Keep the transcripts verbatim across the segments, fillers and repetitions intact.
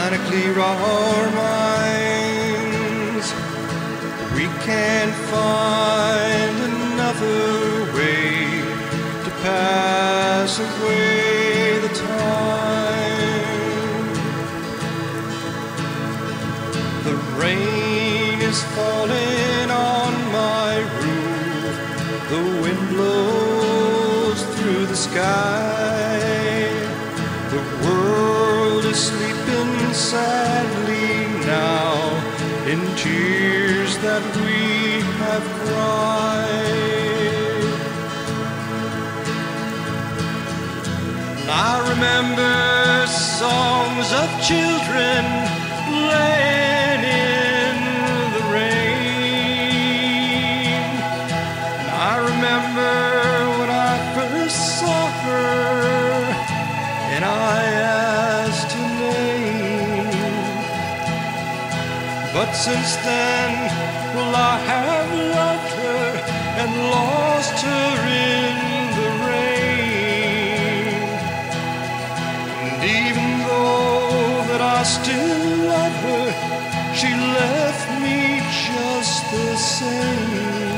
trying to clear our minds. We can't find another way to pass away the time. The rain is falling on my roof, the wind blows through the sky. The world is sleeping sadly now in tears that we have cried. I remember songs of children playing in the rain. And I remember when I first saw her and I asked her name. But since then, well, I have loved her and lost her in the rain. And even though that I still love her, she left me just the same.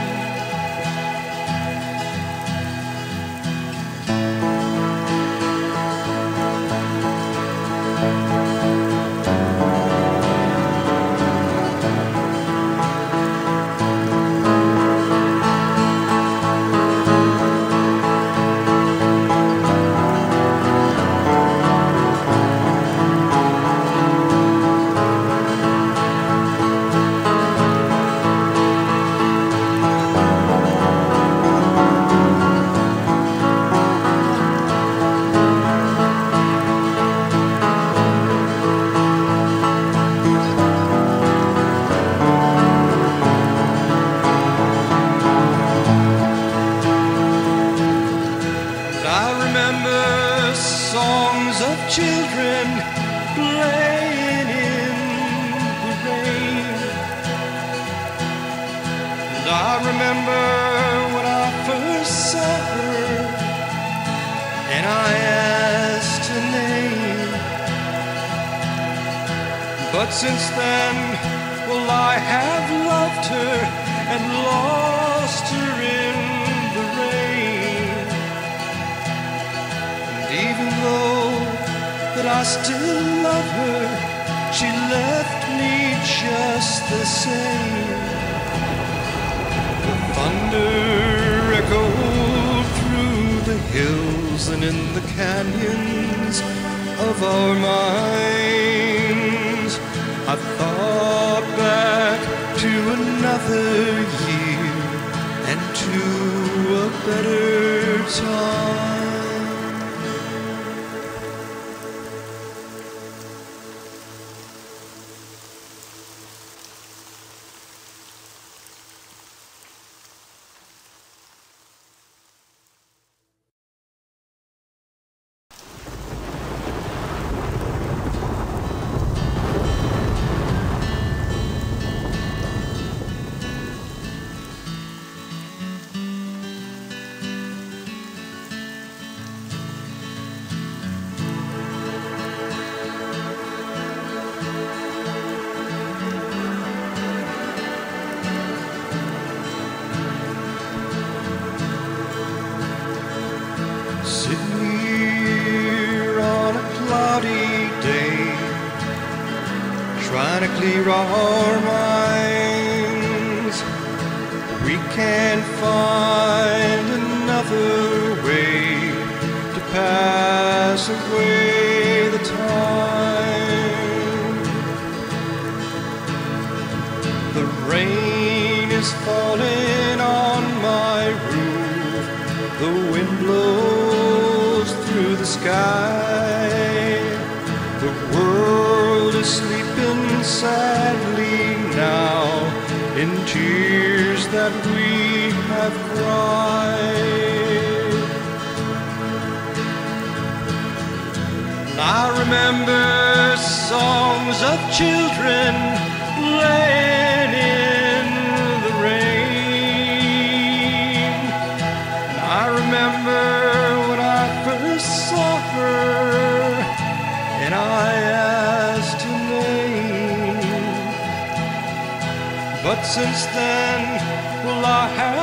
Songs of children playing in the rain. And I remember when I first saw her and I asked her name. But since then, well, I have loved her and lost her in the rain. Even though that I still love her, she left me just the same. The thunder echoed through the hills and in the canyons of our minds. I thought back to another year and to a better time. Sitting here on a cloudy day, trying to clear our minds. We can't find another way to pass away the time. The rain is falling on my roof, the wind blows through the sky. The world is sleeping sadly now in tears that we have cried. And I remember songs of children playing in the rain. And I remember when I first saw her and I asked But since then, well, I have